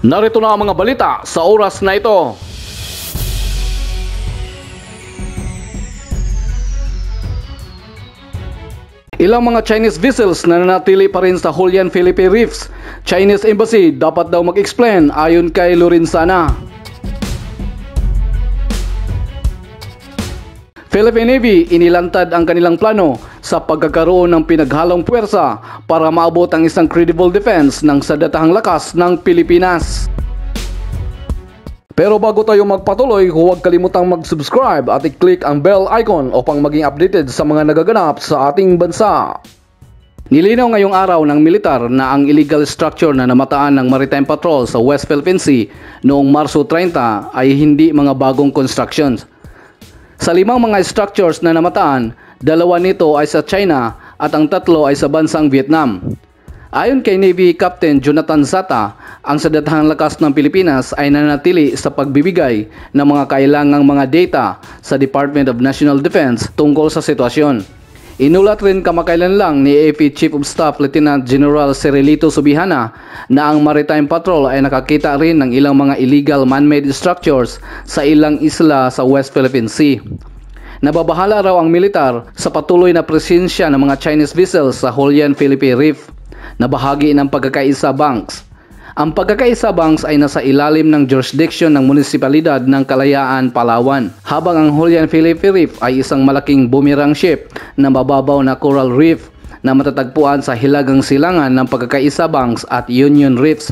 Narito na ang mga balita sa oras na ito. Ilang mga Chinese vessels na nanatili pa rin sa Hualien Philippine Reefs. Chinese Embassy dapat daw mag-explain ayon kay Lorenzana. Philippine Navy inilantad ang kanilang plano sa pagkakaroon ng pinaghalong puwersa para maabot ang isang credible defense ng sadatahang lakas ng Pilipinas. Pero bago tayo magpatuloy, huwag kalimutang mag-subscribe at i-click ang bell icon upang maging updated sa mga nagaganap sa ating bansa. Nilinaw ngayong araw ng militar na ang illegal structure na namataan ng Maritime Patrol sa West Philippine Sea noong Marso 30 ay hindi mga bagong constructions. Sa 5 mga structures na namataan, 2 nito ay sa China at ang 3 ay sa bansang Vietnam. Ayon kay Navy Captain Jonathan Zata, ang sadatahang lakas ng Pilipinas ay nanatili sa pagbibigay ng mga kailangang mga data sa Department of National Defense tungkol sa sitwasyon. Inulat rin kamakailan lang ni AFP Chief of Staff Lieutenant General Cirilito Subihana na ang Maritime Patrol ay nakakita rin ng ilang mga illegal man-made structures sa ilang isla sa West Philippine Sea. Nababahala raw ang militar sa patuloy na presensya ng mga Chinese vessels sa Hualien Philippine Reef na bahagi ng Pagkakaisa Banks. Ang Pagkakaisa Banks ay nasa ilalim ng jurisdiction ng Munisipalidad ng Kalayaan, Palawan, habang ang Hualien Philippine Reef ay isang malaking boomerang shape na mababaw na coral reef na matatagpuan sa hilagang silangan ng Pagkakaisa Banks at Union Reefs,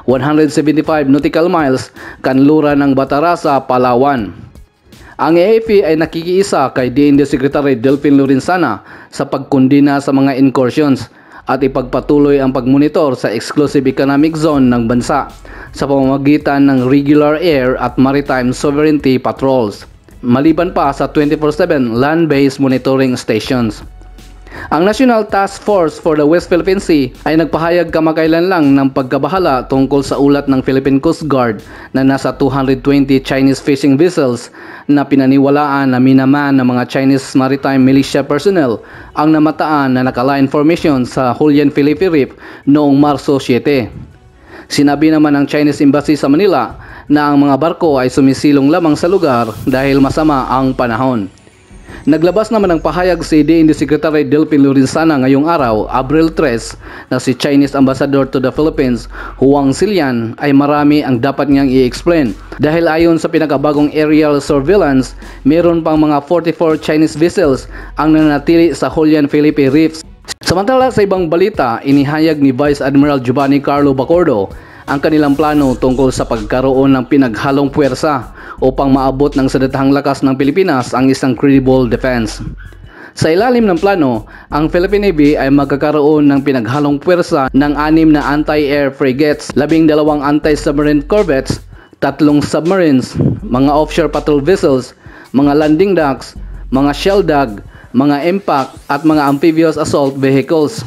175 nautical miles kanluran ng Batarasa, Palawan. Ang AFP ay nakikiisa kay DND Secretary Delphine Lorenzana sa pagkondina sa mga incursions at ipagpatuloy ang pagmonitor sa exclusive economic zone ng bansa sa pamamagitan ng regular air at maritime sovereignty patrols, maliban pa sa 24/7 land-based monitoring stations. Ang National Task Force for the West Philippine Sea ay nagpahayag kamakailan lang ng pagkabahala tungkol sa ulat ng Philippine Coast Guard na nasa 220 Chinese fishing vessels na pinaniwalaan na minaman ng mga Chinese Maritime Militia personnel ang namataan na naka-line formation sa Hualien Philippine Reef noong Marso 7. Sinabi naman ng Chinese Embassy sa Manila na ang mga barko ay sumisilong lamang sa lugar dahil masama ang panahon. Naglabas naman ng pahayag si DND Secretary Delphine Lorenzana ngayong araw, Abril 3, na si Chinese Ambassador to the Philippines, Huang Xilian, ay marami ang dapat niyang i-explain. Dahil ayon sa pinakabagong aerial surveillance, meron pang mga 44 Chinese vessels ang nanatili sa Hualien Philippine Reefs. Samantala sa ibang balita, inihayag ni Vice Admiral Giovanni Carlo Bacordo ang kanilang plano tungkol sa pagkaroon ng pinaghalong puwersa upang maabot ng sadatahang lakas ng Pilipinas ang isang credible defense. Sa ilalim ng plano, ang Philippine Navy ay magkakaroon ng pinaghalong puwersa ng 6 na anti-air frigates, 12 anti-submarine corvettes, 3 submarines, mga offshore patrol vessels, mga landing docks, mga shell dug, mga impact at mga amphibious assault vehicles.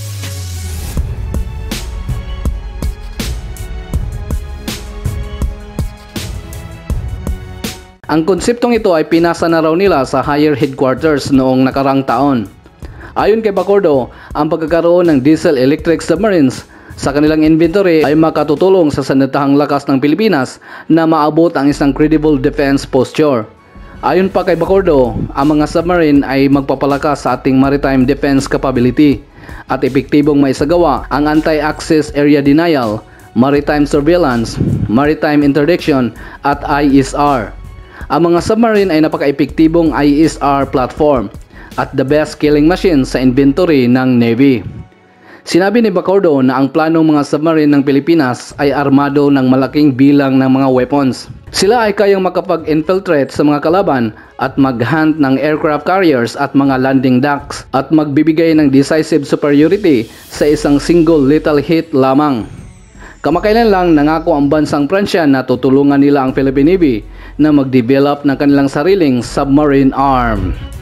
Ang konseptong ito ay pinasa na raw nila sa higher headquarters noong nakarang taon. Ayon kay Bacordo, ang pagkakaroon ng diesel-electric submarines sa kanilang inventory ay makatutulong sa sandatahang lakas ng Pilipinas na maabot ang isang credible defense posture. Ayon pa kay Bacordo, ang mga submarine ay magpapalakas sa ating maritime defense capability at epektibong maisagawa ang anti-access area denial, maritime surveillance, maritime interdiction at ISR. Ang mga submarine ay napaka-epektibong ISR platform at the best killing machine sa inventory ng Navy. Sinabi ni Bacordo na ang planong mga submarine ng Pilipinas ay armado ng malaking bilang ng mga weapons. Sila ay kayang makapag-infiltrate sa mga kalaban at mag-hunt ng aircraft carriers at mga landing docks at magbibigay ng decisive superiority sa isang single lethal hit lamang. Kamakailan lang nangako ang bansang Pransya na tutulungan nila ang Philippine Navy na mag-develop ng kanilang sariling submarine arm.